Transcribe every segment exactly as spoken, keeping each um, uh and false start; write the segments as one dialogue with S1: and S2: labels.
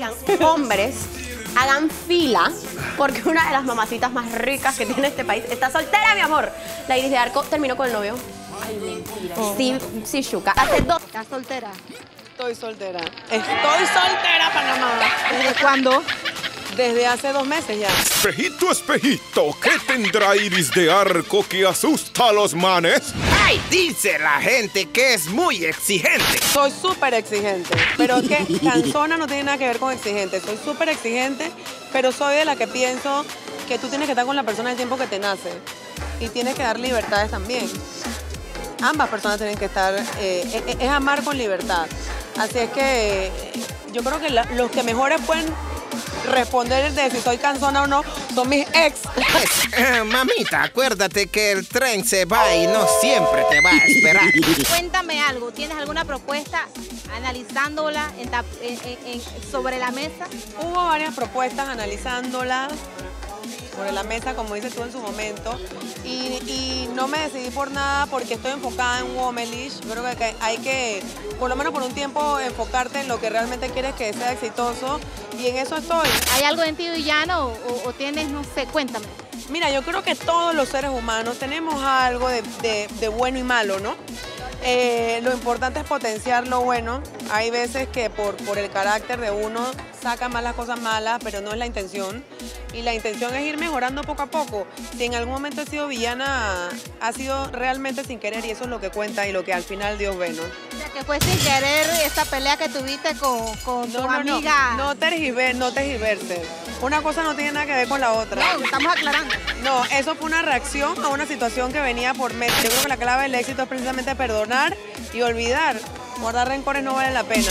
S1: Oigan, hombres, hagan fila porque una de las mamacitas más ricas que tiene este país está soltera, mi amor. La Iris de Arco terminó con el novio.
S2: Ay, mentira.
S1: Sí, sí, Shuka. Hace dos.
S2: ¿Estás soltera?
S3: Estoy soltera. Estoy soltera, Panamá.
S2: ¿Desde cuándo?
S3: Desde hace dos meses ya.
S4: Espejito, espejito, ¿qué tendrá Iris de Arco que asusta a los manes?
S5: ¡Ay! Dice la gente que es muy exigente.
S3: Soy súper exigente, pero es que cansona no tiene nada que ver con exigente. Soy súper exigente, pero soy de la que pienso que tú tienes que estar con la persona el tiempo que te nace. Y tienes que dar libertades también. Ambas personas tienen que estar, eh, es, es amar con libertad. Así es que eh, yo creo que la, los que mejores pueden responder de si soy cansona o no son mis ex.
S5: Eh, mamita, acuérdate que el tren se va y no siempre te va a esperar.
S2: Cuéntame algo, ¿tienes alguna propuesta analizándola en ta- en- en- en- sobre la mesa?
S3: Hubo varias propuestas analizándolas sobre la mesa, como dices tú en su momento, y, y no me decidí por nada porque estoy enfocada en Womelish. Yo creo que hay que, por lo menos por un tiempo, enfocarte en lo que realmente quieres que sea exitoso, y en eso estoy.
S2: ¿Hay algo en ti, Villano, o, o tienes, no sé, cuéntame?
S3: Mira, yo creo que todos los seres humanos tenemos algo de, de- de bueno y malo, ¿no? Eh, lo importante es potenciar lo bueno. Hay veces que por, por el carácter de uno saca más las cosas malas, pero no es la intención. Y la intención es ir mejorando poco a poco. Si en algún momento he sido villana, ha sido realmente sin querer, y eso es lo que cuenta y lo que al final Dios ve, ¿no?
S2: O sea, que fue sin querer esa pelea que tuviste con, con tu
S3: No, no, no,
S2: amiga.
S3: no tergiver, no tergiverse. Una cosa no tiene nada que ver con la otra.
S2: No, estamos aclarando.
S3: No, eso fue una reacción a una situación que venía por meses. Yo creo que la clave del éxito es precisamente perdonar y olvidar. Guardar rencores no vale la pena.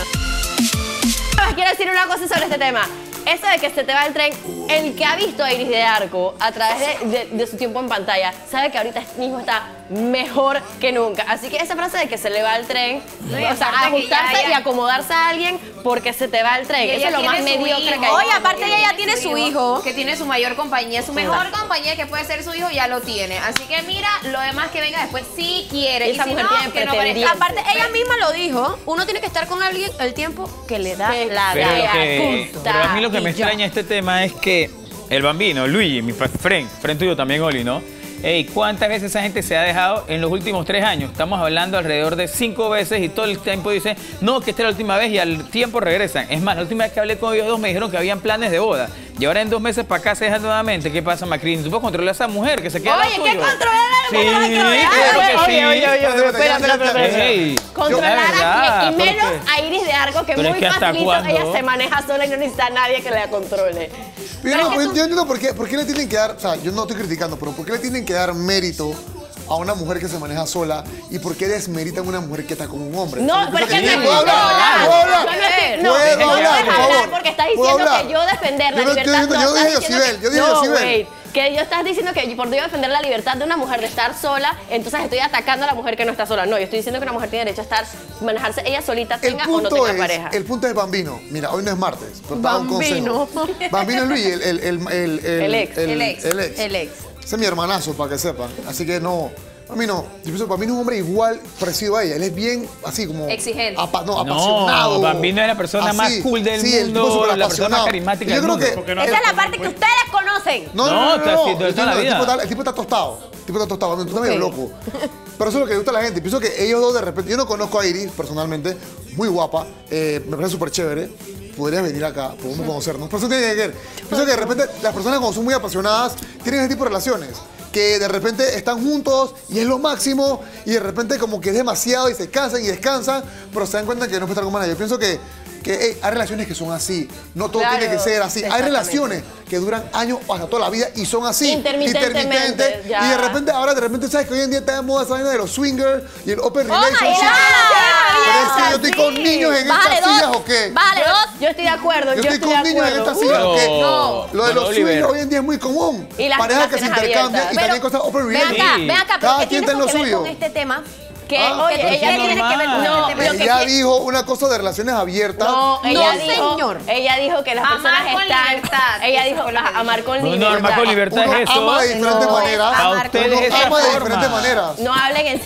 S1: Quiero decir una cosa sobre este tema. Eso de que se te va el tren, el que ha visto a Iris de Arco a través de, de, de su tiempo en pantalla, sabe que ahorita mismo está mejor que nunca. Así que esa frase de que se le va el tren,
S6: No, y
S1: o sea,
S6: aparte que
S1: ajustarse
S6: ya- ya-
S1: y acomodarse a alguien porque se te va el tren.
S6: Y
S1: Eso
S6: ella
S1: es lo más
S6: tiene su
S1: mediocre
S6: hijo.
S1: que hay.
S6: Oye,
S1: aparte ella ya tiene su hijo.
S6: Que tiene su mayor compañía. Su mejor compañía que puede ser su hijo ya lo tiene. Así que mira, lo demás que venga después sí quiere.
S1: Esa
S6: y si
S1: mujer
S6: no,
S1: tiene
S6: que no
S1: pretendientes.
S6: parezca.
S1: Aparte, ella misma lo dijo, uno tiene que estar con alguien el tiempo que le da la
S7: Pero, lo
S1: gana.
S7: que, pero a mí lo que me
S1: Y ya.
S7: extraña este tema es que el Bambino, Luigi, mi friend, friend tuyo también, Oli, ¿no? Ey, ¿cuántas veces esa gente se ha dejado en los últimos tres años? Estamos hablando alrededor de cinco veces y todo el tiempo dicen, no, que esta es la última vez y al tiempo regresan. Es más, la última vez que hablé con ellos dos me dijeron que habían planes de boda. Y ahora en dos meses para acá se dejan nuevamente. ¿Qué pasa, Macri? ¿Tú puedes controlar a esa mujer que se queda al lado
S1: Oye, ¿qué
S7: tuyo?
S1: controlar?
S7: Sí,
S1: ¿Cómo vas a controlar?
S7: claro que sí.
S1: Oye, oye, oye, oye, espérate, espérate, espérate.
S7: Ey,
S1: Controlar
S7: la verdad,
S1: a y menos
S7: porque-
S1: a Iris de Arco, que
S7: Pero es
S1: muy
S7: que ¿hasta
S1: facilito
S7: cuándo?
S1: ella se maneja sola y no necesita a nadie que la controle.
S8: Pero
S1: Pero
S8: no,
S1: es que
S8: pues,
S1: tú-
S8: yo entiendo por qué, por qué le tienen que dar, o sea, yo no estoy criticando, pero por qué le tienen que dar mérito a una mujer que se maneja sola y por qué desmeritan a una mujer que está con un hombre.
S1: No,
S8: Yo
S1: pero es que
S8: pienso
S1: no
S8: ¿puedo
S1: no,
S8: hablar?
S1: no,
S8: ¿Puedo hablar?
S1: yo no estoy- no,
S8: ¿Puedo
S1: no
S8: hablar,
S1: puedes
S8: por
S1: hablar
S8: favor?
S1: porque estás
S8: ¿Puedo
S1: diciendo
S8: hablar?
S1: que yo defender la
S8: Yo no- yo
S1: libertad.
S8: dije- yo
S1: estás
S8: dije
S1: diciendo
S8: Yosibel,
S1: que-
S8: yo dije
S1: no,
S8: Yosibel.
S1: wait, que yo estás diciendo que por yo defender la libertad de una mujer de estar sola, entonces estoy atacando a la mujer que no está sola. No, yo estoy diciendo que una mujer tiene derecho a estar, manejarse ella solita,
S8: El
S1: tenga o no
S8: punto,
S1: tenga
S8: es,
S1: pareja.
S8: el punto es Bambino. Mira, hoy no es martes, pero estaba un
S1: Bambino.
S8: consejo. Bambino es Luis, el, el, el, el,
S1: El ex,
S8: el,
S6: el ex,
S8: el ex.
S6: el ex.
S8: Ese es mi hermanazo, para que sepan. Así que no, Bambino, yo pienso que Bambino es un hombre igual parecido a ella. Él es bien así como...
S6: Exigente.
S8: apa- no,
S7: No,
S8: apasionado.
S7: Bambino es la persona más cool del
S8: sí, el tipo
S7: mundo,
S8: súper
S7: la persona más
S8: apasionado.
S7: carismática
S8: Y yo
S7: del
S8: creo
S7: mundo.
S8: que-
S7: Porque no-
S1: Esa es la parte que ustedes conocen.
S8: No, no,
S7: No,
S8: no, no,
S7: está
S8: no.
S7: así de
S8: El,
S7: toda la
S8: tipo, el
S7: vida.
S8: tipo está, el tipo está tostado. El tipo está tostado. Tú estás medio loco. Pero eso es lo que le gusta a la gente. Pienso que ellos dos de repente... Yo no conozco a Iris personalmente. Muy guapa. eh, me parece súper chévere. Podrías venir acá. Podemos conocernos. Pero eso tiene que ver. Pienso que de repente las personas cuando son muy apasionadas tienen ese tipo de relaciones. Que de repente están juntos y es lo máximo. Y de repente como que es demasiado y se cansan y descansan. Pero se dan cuenta que no puede estar con nadie. Yo pienso que... que hey, hay relaciones que son así, no todo
S1: Claro,
S8: tiene que ser así. Hay
S1: exactamente.
S8: relaciones que duran años o hasta toda la vida y son así.
S1: Intermitentemente,
S8: intermitentes.
S1: ya.
S8: Y de repente, ahora de repente, ¿sabes que hoy en día está de moda esa vaina de los swingers y el open
S1: Oh my
S8: relationship?
S1: God,
S8: Pero es que yo
S1: sí.
S8: estoy con niños en
S1: Bájale
S8: estas sillas
S1: dos,
S8: o qué.
S1: Bájale dos. Yo estoy de acuerdo,
S8: Yo
S1: yo,
S8: estoy con
S1: de
S8: niños en
S1: acuerdo.
S8: estas sillas o qué.
S7: No,
S8: Lo de
S7: don
S8: los
S7: Oliver.
S8: swingers hoy en día es muy común.
S1: Y las
S8: Parejas que se
S1: relaciones
S8: intercambian
S1: abiertas.
S8: y también
S1: Pero,
S8: cosas open
S1: Ven acá,
S8: relationship.
S1: ven acá, pero
S8: Cada
S1: ¿qué
S8: quien
S1: tiene
S8: está en lo
S1: que ver
S8: suyo.
S1: con este tema? Que,
S8: Ah,
S1: oye,
S7: pero
S1: ella
S7: eso es
S1: tiene que ver con
S7: normal.
S1: este tema. Lo que
S8: Ella
S1: quiere-
S8: dijo una cosa de relaciones abiertas.
S1: No, ella
S2: No,
S1: dijo,
S2: señor.
S1: ella dijo que las
S6: Amar
S1: personas
S6: con
S1: están,
S6: libertad.
S1: ella
S6: Eso
S1: dijo
S6: fue lo que
S1: ajá, amar con
S7: No, no,
S1: libertad.
S7: amar con libertad
S8: Uno
S7: es eso.
S8: ama de diferentes
S1: No,
S8: maneras.
S7: A
S1: amar
S7: ustedes
S8: Uno
S7: es esa
S8: ama de
S7: forma.
S8: diferentes maneras.
S1: No hablen encima.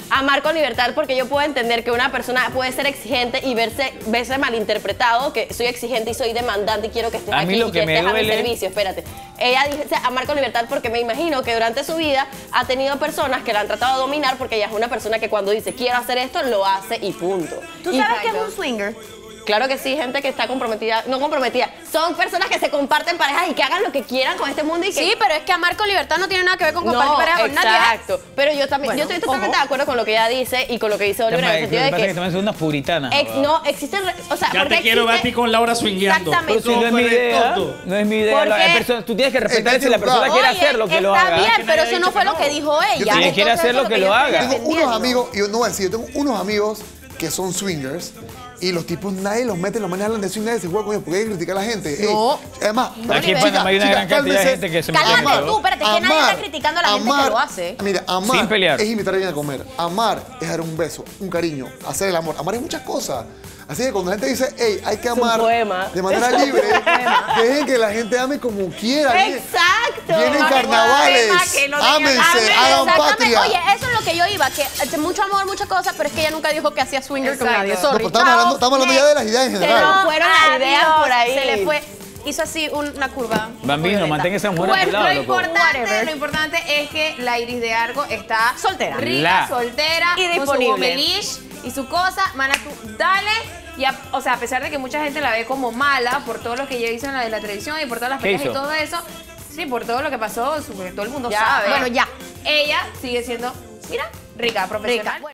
S1: amar con libertad, porque yo puedo entender que una persona puede ser exigente y verse, verse malinterpretado, que soy exigente y soy demandante y quiero que estés
S7: A mí
S1: aquí
S7: lo
S1: y
S7: que
S1: que
S7: me
S1: estés a mi
S7: duele-
S1: servicio. Espérate. Ella dice amar con libertad porque me imagino que durante su vida ha tenido personas que la han tratado de dominar, porque ella es una persona que cuando dice quiero hacer esto, lo hace y punto.
S9: ¿Tú
S1: Y-
S9: sabes qué es un swinger?
S1: Claro que sí, gente que está comprometida, no comprometida, son personas que se comparten parejas y que hagan lo que quieran con este mundo y que...
S9: Sí, pero es que amar con libertad no tiene nada que ver con compartir
S1: No,
S9: pareja con nadie. ¿eh?
S1: exacto. Pero yo también,
S9: Bueno,
S1: yo estoy totalmente
S9: ojo.
S1: de acuerdo con lo que ella dice y con lo que dice Oliver en el
S7: Lo que
S1: sentido de
S7: pasa es que
S1: que...
S7: también son unas puritanas.
S1: ex-
S7: abogado.
S1: no, existen... re- O sea,
S10: Ya
S1: porque
S10: te quiero ver a
S1: existe-
S10: ti con Laura swingueando.
S7: Pero si no es mi idea, no es mi idea. La-
S1: Porque-
S7: la persona- tú tienes que respetar
S8: Es que
S7: si la
S8: tú-
S7: persona quiere
S9: Oye,
S7: hacerlo, que lo
S9: está
S7: haga.
S9: bien,
S10: Que nadie
S9: pero
S10: ha
S9: eso
S10: dicho
S9: no fue
S10: que
S9: lo
S10: no.
S9: que dijo ella.
S8: Yo tengo-
S7: Si ella quiere
S9: Entonces,
S7: hacer
S9: eso
S7: lo que
S9: es
S7: lo
S9: yo estoy
S7: haga.
S8: Tengo unos
S9: defendiendo.
S8: amigos, y yo no voy a decir, yo tengo unos amigos que son swingers y los tipos nadie los mete, los manes hablan de swing, nadie se juega con ellos porque hay que criticar a la gente. Ey,
S9: No.
S8: además,
S7: Aquí en Panamá hay una gran cantidad de gente que se mete en
S9: Cálmate
S7: todo.
S9: tú, espérate, que nadie está criticando a la gente que lo hace.
S8: Mira, amar
S7: Sin pelear.
S8: es invitar a alguien a comer. Amar es dar un beso, un cariño, hacer el amor. Amar es muchas cosas. Así que cuando la gente dice, hey, hay que
S1: un
S8: amar
S1: poema.
S8: de manera libre, dejen que la gente ame como quiera.
S1: Exacto.
S8: Vienen
S1: Poema
S8: carnavales,
S9: que no diga
S8: ámense,
S9: nada.
S8: hagan
S9: Exactamente.
S8: patria.
S9: Oye, eso es lo que yo iba, que eh, mucho amor, muchas cosas, pero es que ella nunca dijo que hacía swinger con
S6: Exacto.
S9: nadie.
S8: No,
S9: Sorry.
S8: pero estamos hablando, estamos hablando ya de las ideas en
S1: Se
S8: general.
S1: nos fueron las ideas
S9: Adiós.
S1: por ahí.
S9: Se le fue. Hizo así una curva.
S7: Bambino,
S9: violeta.
S7: mantén esa mujer a tu
S6: Bueno,
S7: lado,
S6: lo
S7: loco.
S6: importante,
S9: Whatever.
S6: lo importante es que la Iris de Arco está
S9: Soltera.
S6: rica,
S7: La.
S6: soltera,
S9: Y
S6: con su
S9: disponible.
S6: gomelish y su cosa. Mana, tú dale. Y a- o sea, a pesar de que mucha gente la ve como mala por todo lo que ella hizo en la de la televisión y por todas las
S7: ¿Qué
S6: peleas y
S7: hizo?
S6: todo eso, sí, por todo lo que pasó, su- todo el mundo
S1: Ya,
S6: sabe.
S9: bueno, ya.
S6: Ella sigue siendo, mira, rica, profesional.
S9: Rica.